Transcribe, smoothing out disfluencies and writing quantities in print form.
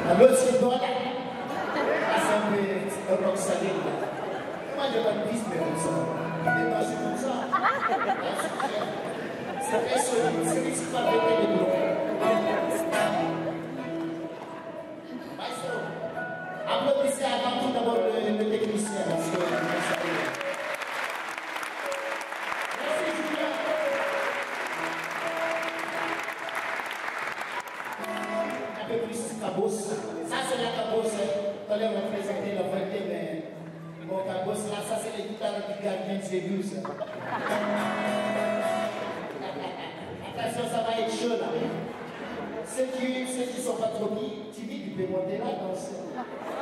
L'autre, c'est bon là. C'est un peu rock salé. Moi, j'ai pas de piste, mais comme ça. Il est dansé comme ça. C'est très solide. C'est lui qui va péter les blocs. Maestro, applaudissez avant tout d'abord le technicien. Parce que, merci, Julien. Un peu plus cabosse. Ça, c'est la cabosse. Tout à l'heure, on a présenté la vérité, mais bon, cabosse, là, ça, c'est les guitares du gardien de Zébus. Attention, ça va être chaud, là. Ceux qui ne sont pas trop timides, ils peuvent monter là, danser.